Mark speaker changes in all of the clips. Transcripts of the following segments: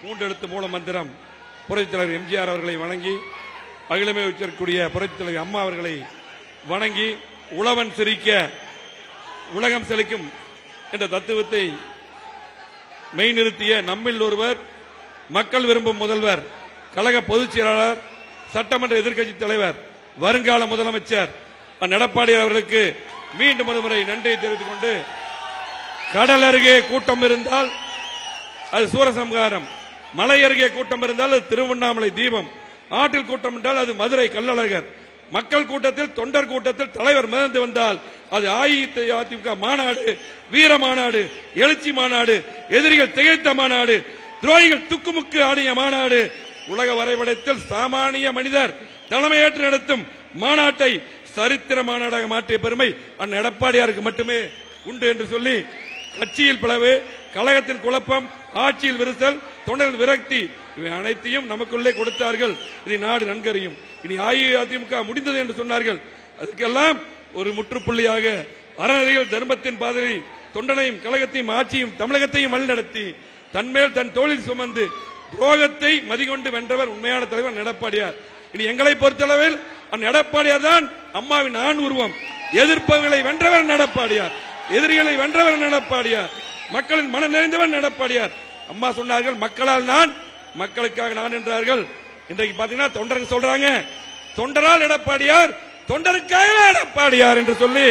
Speaker 1: மூன்று எழுத்து மூல மந்திரம் புரட்சித் தலைவர் எம்ஜிஆர் அவர்களை வணங்கி, அகிலமே வச்சிருக்கக்கூடிய புரட்சித் தலைவர் அம்மா அவர்களை வணங்கி, உழவன் சிரிக்க உலகம் செழிக்கும் என்ற தத்துவத்தை மெய்நிறுத்திய நம்மில் ஒருவர், மக்கள் விரும்பும் முதல்வர், கழக பொதுச் செயலாளர், சட்டமன்ற எதிர்க்கட்சி தலைவர், வருங்கால முதலமைச்சர் எடப்பாடி அவர்களுக்கு மீண்டும் ஒருமுறை நன்றியை தெரிவித்துக் கொண்டு, கடல் அருகே கூட்டம் இருந்தால் அது சூரசம்ஹாரம், மலை அருகே கூட்டம் இருந்தால் அது திருவண்ணாமலை தீபம், ஆற்றில் கூட்டம் என்றால் அது மதுரை கள்ளழகர், மக்கள் கூட்டத்தில் தொண்டர் கூட்டத்தில் தலைவர் மிதந்து வந்தால் அது அஇஅதிமுக மாநாடு, வீர மாநாடு, எழுச்சி மாநாடு, எதிரிகள் திகைத்த மாநாடு, துரோகிகள் துக்குமுக்கு ஆடிய மாநாடு, உலக வரைபடத்தில் சாமானிய மனிதர் தலைமையேற்று நடத்தும் மாநாட்டை சரித்திர மாநாடாக மாற்றிய பெருமை அண்ணன் எடப்பாடியாருக்கு மட்டுமே உண்டு என்று சொல்லி, கட்சியில் பிளவு, கழகத்தின் குழப்பம், ஆட்சியில் விரிசல், தொண்டர்கள் விரக்தி இவை அனைத்தையும் நமக்குள்ளே கொடுத்தார்கள். இனி நாடு நன்கறியும். இனி அஇஅதிமுக முடிந்தது என்று சொன்னார்கள். அதுக்கெல்லாம் ஒரு முற்றுப்புள்ளியாக அறநெறிகள் தர்மத்தின் பாதையை தொண்டனையும் கழகத்தையும் ஆட்சியும் தமிழகத்தையும் வழிநடத்தி தன்மேல் தன் தோளில் சுமந்து துரோகத்தை மதிகொண்டு வென்றவர் உண்மையான தலைவர் எடப்பாடியார். இனி எங்களை பொறுத்தளவில் எடப்பாடியார் தான் அம்மாவின் ஆண் உருவம். எதிர்ப்புகளை வென்றவர் எடப்பாடியார், எதிரிகளை வென்றவர் எடப்பாடியார், மக்களின் மனம் நிறைந்தவர் எடப்பாடியார். அம்மா சொன்னார்கள், மக்களால் நான், மக்களுக்காக நான் என்றார்கள். இன்றைக்கு பாத்தீங்கன்னா தொண்டர்கள் சொல்றாங்க, தொண்டரால் எடப்பாடியார், தொண்டருக்காக எடப்பாடியார் என்று சொல்லி,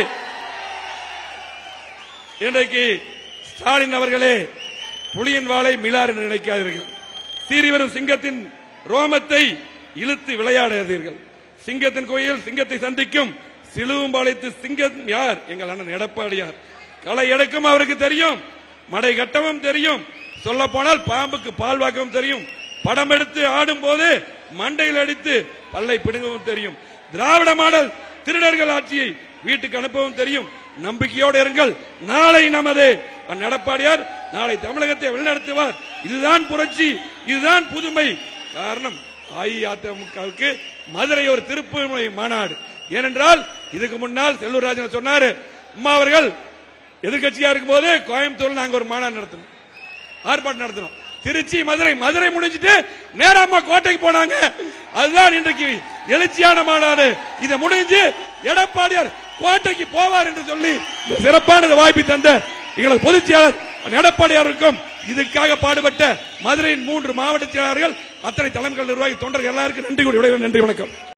Speaker 1: இன்றைக்கு ஸ்டாலின் அவர்களே புலியின் வாளை மிலார் என்று நினைக்காதீர்கள். சீறி வரும் சிங்கத்தின் ரோமத்தை இழுத்து விளையாடாதீர்கள். சிங்கத்தின் கோயில் சிங்கத்தை சந்திக்கும், சிலுவம்பாளையத்து சிங்கம் யார்? எங்கள் அண்ணன் எடப்பாடியார். களை எடுக்கும் அவருக்கு தெரியும், மடை கட்டவும் தெரியும், சொல்ல போனால் பாம்புக்கு பால் வாக்கவும் தெரியும், படம் எடுத்து ஆடும் போது மண்டையில் அடித்து பல்லை பிடுங்கவும் தெரியும். திராவிட மாடல் திருடர்கள் ஆட்சியை வீட்டுக்கு அனுப்பவும் தெரியும். நம்பிக்கையோடு இருங்கள், நாளை நமது எடப்பாடியார் நாளை தமிழகத்தை வழிநடத்துவார். இதுதான் புரட்சி, இதுதான் புதுமை. காரணம் அஇஅதிமுகவுக்கு மதுரை ஒரு திருப்புமுனை மாநாடு. ஏனென்றால் இதுக்கு முன்னால் செல்லூர் ராஜன் சொன்னாரு, அம்மா அவர்கள் எதிர்கட்சியா இருக்கும் போது கோயம்புத்தூர் நாங்க ஒரு மாநாடு நடத்தணும், ஆர்ப்பாட்டம் நடத்தணும். திருச்சி மதுரை, மதுரை முடிஞ்சிட்டு நேரமா கோட்டைக்கு போனாங்க. அதுதான் இன்றைக்கு எழுச்சியான மாநாடு. இதை முடிஞ்சு எடப்பாடியார் கோட்டைக்கு போவார் என்று சொல்லி சிறப்பான வாய்ப்பை தந்த எங்களது பொதுச் செயலாளர் எடப்பாடியாருக்கும், இதுக்காக பாடுபட்ட மதுரையின் 3 மாவட்ட செயலாளர்கள், அத்தனை தலைமைகள், நிர்வாகி, தொண்டர்கள் எல்லாருக்கும் நன்றி கூறி விடைபெறுகிறேன். நன்றி, வணக்கம்.